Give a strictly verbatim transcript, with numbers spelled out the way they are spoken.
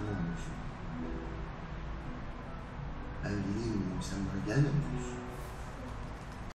olmuyorsun. Ben geleyim diyeyim, sen bana gelme mi diyorsun?